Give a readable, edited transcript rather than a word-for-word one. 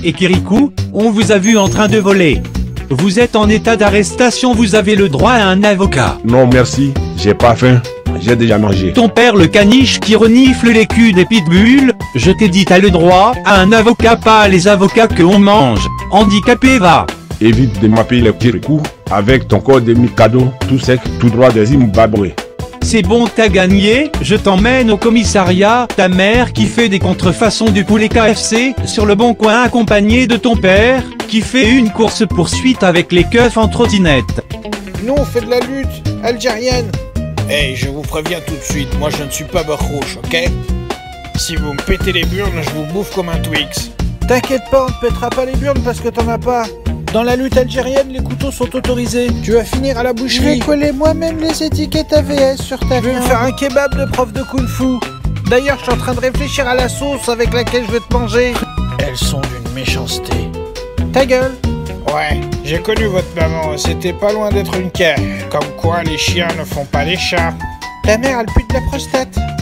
Et Kirikou, on vous a vu en train de voler. Vous êtes en état d'arrestation, vous avez le droit à un avocat. Non merci, j'ai pas faim. J'ai déjà mangé. Ton père le caniche qui renifle les culs des pitbulls, je t'ai dit t'as le droit à un avocat, pas les avocats que on mange. Handicapé va. Évite de m'appeler le Kirikou avec ton corps de Mikado, tout sec, tout droit des Zimbabwe. C'est bon, t'as gagné, je t'emmène au commissariat, ta mère qui fait des contrefaçons du poulet KFC sur le bon coin accompagné de ton père, qui fait une course-poursuite avec les keufs en trottinette. Nous on fait de la lutte algérienne. Hey, je vous préviens tout de suite, moi je ne suis pas Bakhrouche, ok? Si vous me pétez les burnes, je vous bouffe comme un Twix. T'inquiète pas, on ne pètera pas les burnes parce que t'en as pas. Dans la lutte algérienne, les couteaux sont autorisés. Tu vas finir à la boucherie. Je vais coller moi-même les étiquettes AVS sur ta Je vais me viande. faire un kebab de prof de kung-fu. D'ailleurs, je suis en train de réfléchir à la sauce avec laquelle je vais te manger. Elles sont d'une méchanceté. Ta gueule. Ouais, j'ai connu votre maman, c'était pas loin d'être une caire. Comme quoi les chiens ne font pas les chats. Ta mère a le pute de la prostate.